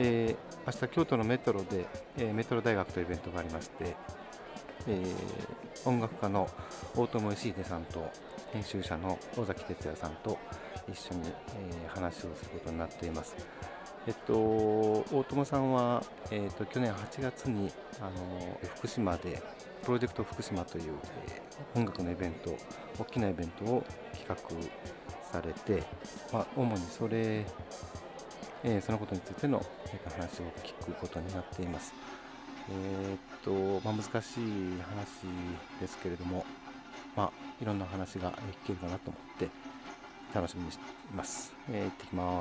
で、明日京都のメトロで、メトロ大学というイベントがありまして、音楽家の大友義秀さんと編集者の尾崎哲也さんと一緒に、話をすることになっています。大友さんは、去年8月に福島でプロジェクト福島という、音楽のイベント、大きなイベントを企画されて、主にそのことについての、話を聞くことになっています。難しい話ですけれども、いろんな話が聞けるかなと思って楽しみにしています。行ってきます。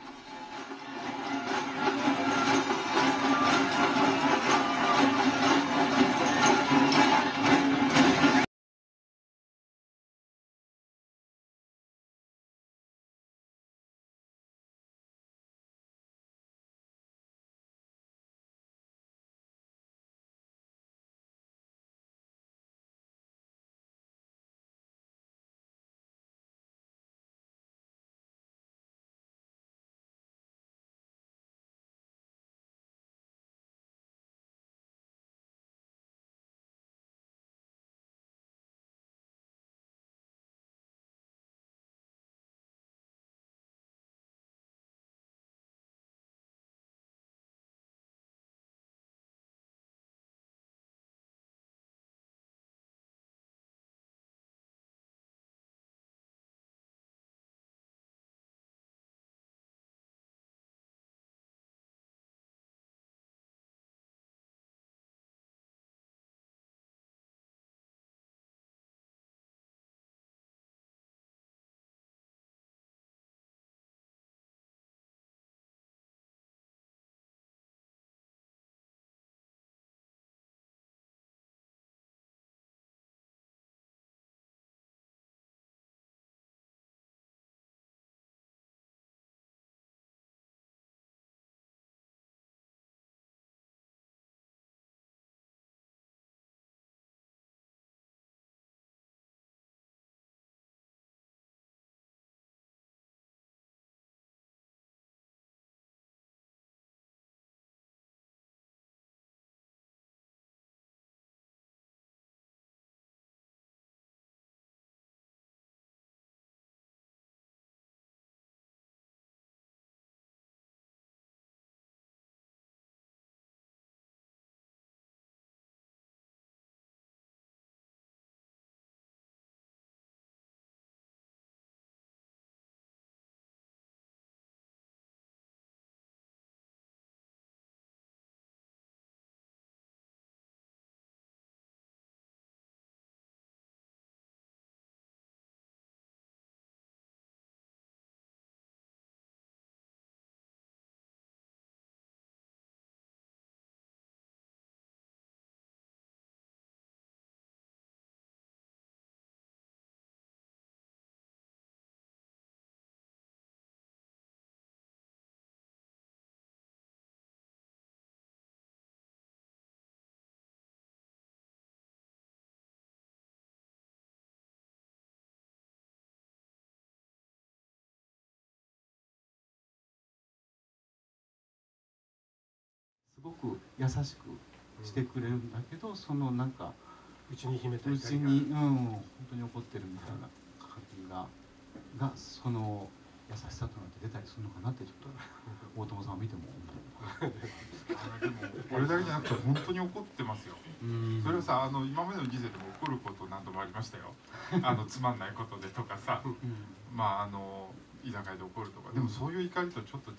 すごく優しくしてくれるんだけど、そのなんか内に秘めたうちに、本当に怒ってるみたいな感じがその優しさとなって出たりするのかなってちょっと大友さんを見ても思う。 でもこれだけじゃなくて本当に怒ってますよ。それはさ、今までの人生でも怒ること何度もありましたよ。つまんないことでとかさ、居酒屋で怒るとか。でもそういう怒りとちょっと違って、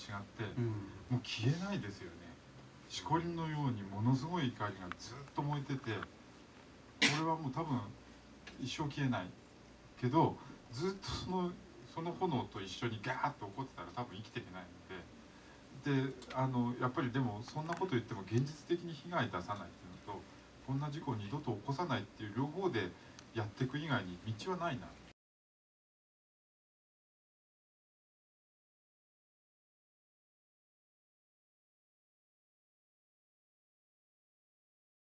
もう消えないですよね。しこりのようにものすごい怒りがずっと燃えてて、これはもう多分一生消えないけど、ずっとその炎と一緒にガーッと怒ってたら多分生きていけないので、やっぱりでもそんなこと言っても現実的に被害出さないっていうのと、こんな事故を二度と起こさないっていう両方でやっていく以外に道はないな。